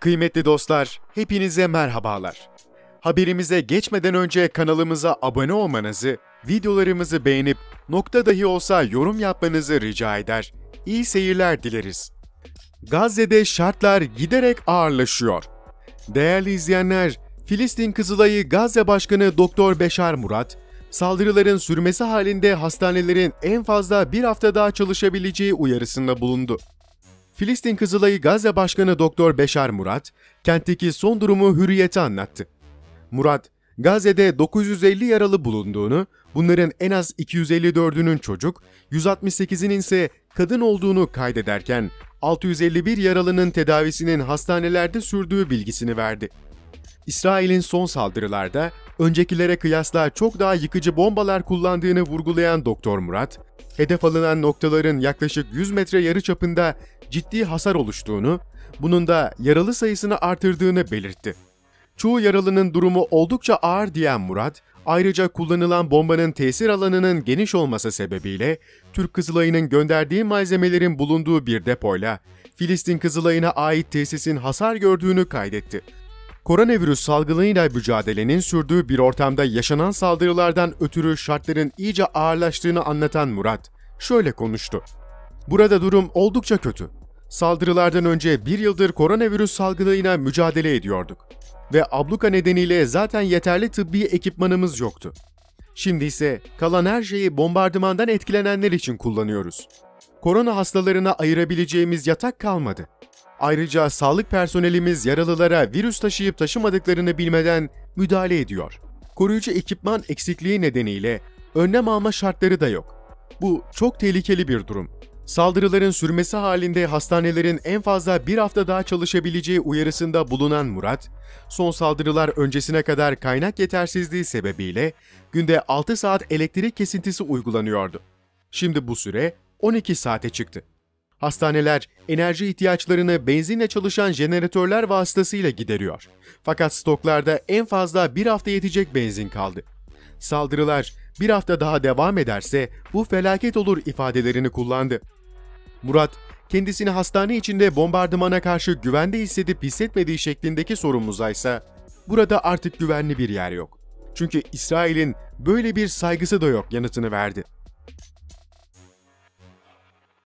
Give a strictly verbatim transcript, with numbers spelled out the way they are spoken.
Kıymetli dostlar, hepinize merhabalar. Haberimize geçmeden önce kanalımıza abone olmanızı, videolarımızı beğenip nokta dahi olsa yorum yapmanızı rica eder. İyi seyirler dileriz. Gazze'de şartlar giderek ağırlaşıyor. Değerli izleyenler, Filistin Kızılayı Gazze Başkanı Doktor Beşar Murat, saldırıların sürmesi halinde hastanelerin en fazla bir hafta daha çalışabileceği uyarısında bulundu. Filistin Kızılayı Gazze Başkanı Doktor Beşar Murat, kentteki son durumu Hürriyet'e anlattı. Murat, Gazze'de dokuz yüz elli yaralı bulunduğunu, bunların en az iki yüz elli dördünün çocuk, yüz altmış sekizinin ise kadın olduğunu kaydederken, altı yüz elli bir yaralının tedavisinin hastanelerde sürdüğü bilgisini verdi. İsrail'in son saldırılarda öncekilere kıyasla çok daha yıkıcı bombalar kullandığını vurgulayan Doktor Murat, hedef alınan noktaların yaklaşık yüz metre yarıçapında ciddi hasar oluştuğunu, bunun da yaralı sayısını artırdığını belirtti. Çoğu yaralının durumu oldukça ağır diyen Murat, ayrıca kullanılan bombanın tesir alanının geniş olması sebebiyle Türk Kızılayı'nın gönderdiği malzemelerin bulunduğu bir depoyla Filistin Kızılayı'na ait tesisin hasar gördüğünü kaydetti. Koronavirüs salgınıyla mücadelenin sürdüğü bir ortamda yaşanan saldırılardan ötürü şartların iyice ağırlaştığını anlatan Murat, şöyle konuştu. Burada durum oldukça kötü. Saldırılardan önce bir yıldır koronavirüs salgınıyla mücadele ediyorduk. Ve abluka nedeniyle zaten yeterli tıbbi ekipmanımız yoktu. Şimdi ise kalan her şeyi bombardımandan etkilenenler için kullanıyoruz. Korona hastalarına ayırabileceğimiz yatak kalmadı. Ayrıca sağlık personelimiz yaralılara virüs taşıyıp taşımadıklarını bilmeden müdahale ediyor. Koruyucu ekipman eksikliği nedeniyle önlem alma şartları da yok. Bu çok tehlikeli bir durum. Saldırıların sürmesi halinde hastanelerin en fazla bir hafta daha çalışabileceği uyarısında bulunan Murat, son saldırılar öncesine kadar kaynak yetersizliği sebebiyle günde altı saat elektrik kesintisi uygulanıyordu. Şimdi bu süre on iki saate çıktı. Hastaneler enerji ihtiyaçlarını benzinle çalışan jeneratörler vasıtasıyla gideriyor. Fakat stoklarda en fazla bir hafta yetecek benzin kaldı. Saldırılar bir hafta daha devam ederse bu felaket olur ifadelerini kullandı. Murat, kendisini hastane içinde bombardımana karşı güvende hissedip hissetmediği şeklindeki sorumuza ise burada artık güvenli bir yer yok. Çünkü İsrail'in böyle bir saygısı da yok yanıtını verdi.